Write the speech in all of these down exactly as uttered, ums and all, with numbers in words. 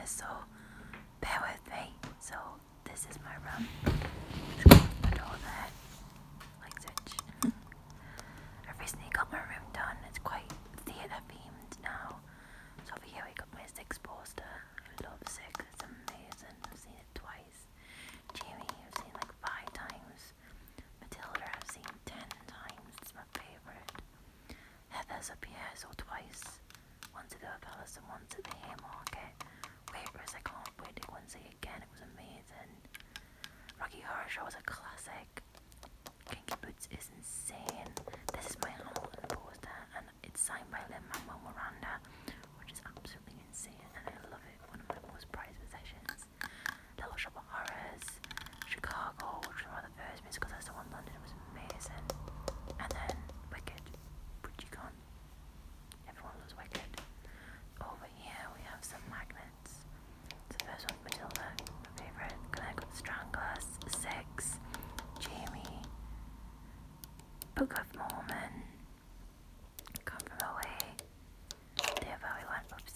this, so bear with me. So this is my room. Just close the door there, like such. I've recently got my room done. It's quite theatre themed now. So over here we got my Six poster. I love Six. It's amazing. I've seen it twice. Jamie, I've seen like five times. Matilda, I've seen ten times. It's my favourite. Heather's up here, so twice. Once at the Palace and once at the Haymarket. Waitress, I can't wait to go and see it again. It was amazing. Rocky Horror Show is a classic. Kinky Boots is insane. This is my Hamilton poster, and it's signed by Lin-Manuel Miranda, which is absolutely insane, and I love it. One of my most prized possessions. Little Shop of Horrors, Chicago, which was one of the first musicals I saw in London. It was amazing. And then Wicked, Bridgerton. Everyone loves Wicked. Over here we have some magnets. So the first one's Matilda, my favourite. Then I got Stranglers, Six, Jamie, Book of Mormon, Come From Away, Dear Bowie One, oops.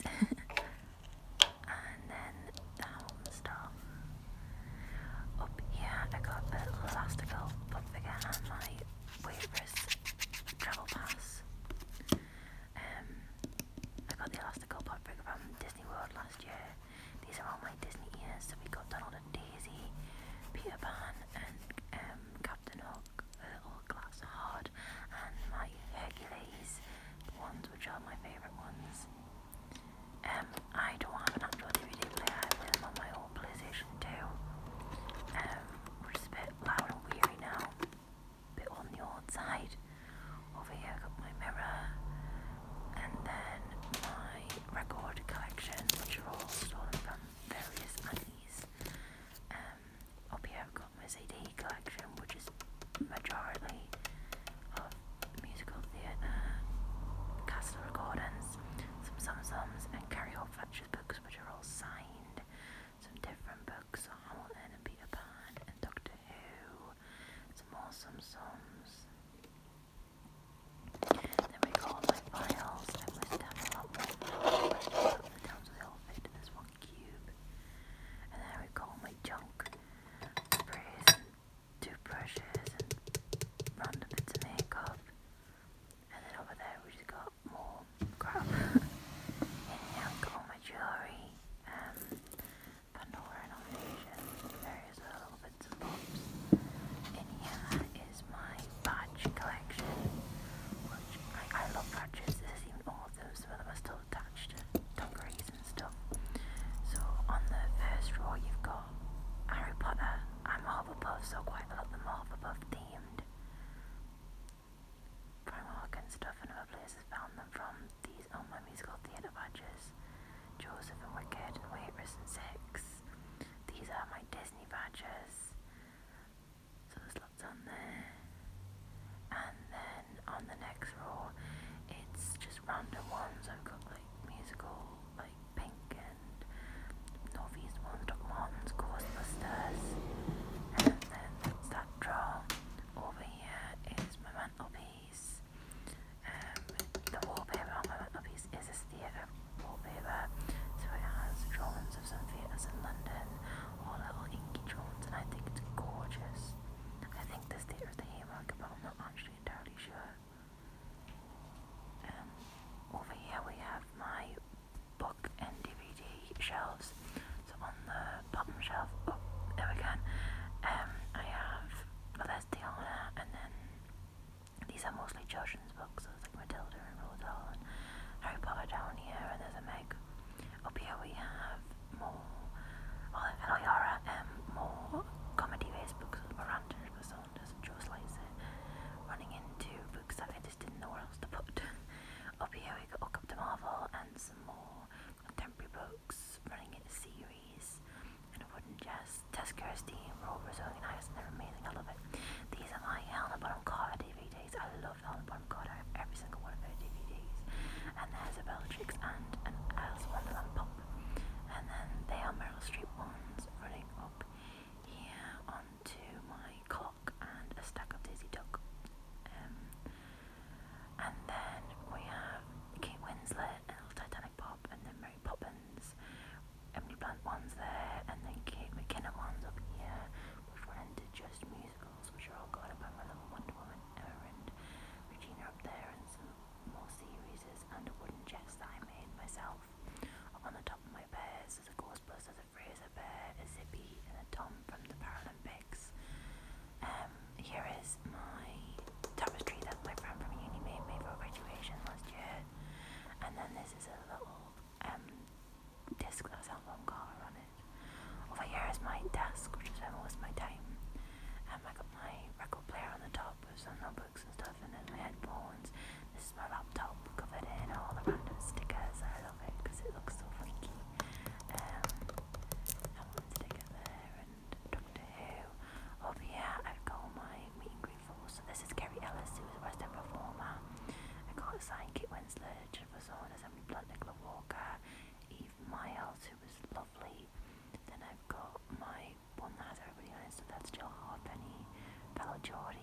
And then the Hamilton stuff. Up here I got a little Elastical pop figure and my Waitress travel pass. Um, I got the Elastical pop figure from Disney World last year. These are all my Disney ears. So we got Donald and Daisy, Peter Pan, and um, Captain Hook, a little glass hard, and my Hercules ones, which are my favourite ones. Um, I don't have an actual D V D player. I play them on my old PlayStation two, um, which is a bit loud and weary now, a bit on the old side. Over here I got my mirror, and then my record collection, which are all stolen from various aunties. Um, up here I've got my C D collection, which is majority of musical theatre, Castle recordings, some Sum-Sums, and Carrie Hope Fletcher's books, which are all signed. Some different books, so Hamilton and Peter Pan and Doctor Who, some more Sum-Sums. Then we got all my files. I must have a lot more files. The towns they all fit in this one cube. And then we got all my junk, sprays and toothbrushes and random bits of makeup. And then over there we just got more crap. In here I've got all my jewellery, um, Pandora nominations, various little bits and bobs. In here is my badge collection, which I, I love badges. This is even all of them, some of them are still attached to dungarees and stuff. So on the first row you've got Harry Potter. I'm a Hufflepuff, so quite a lot of them are Hufflepuff themed. Primark and stuff and other places found them from. These are my musical theatre badges. Joseph and Wicked, Waitress and Six. These are my Disney badges. So there's lots on there. And then on the next row, it's just random ones. I've got like musical, like Pink and Northeast ones, Doc Martens, Ghostbusters. And then that's that drawer. Over here is my mantelpiece. Um, the wallpaper on my mantelpiece is this theatre wallpaper, so it has drawings of some theatres in London, all little inky drawings, and I think it's gorgeous. I think this theatre is the Haymarket, but I'm not actually entirely sure. Um, over here we have my book and D V D shelves. So on the bottom shelf, oh, there we go. Um, I have, well, there's Diana, and then these are mostly children's books, so it's like Matilda and Roald Dahl and Harry Potter down here, and there's a Meg. Up here we have more, well, hello Yara, um, more comedy-based books with Miranda Saunders and Joe Slicer, running into books that I just didn't know where else to put. Up here we got Hook Up to Marvel and some more contemporary books running into series, and a Wooden Chest, Tess Kirstein, Roll Brazilian Ice, and they're amazing, I love it. These are my Helena Bonham Carter D V Ds. I love Helena Bonham Carter. I have every single one of her D V Ds. little Geordie.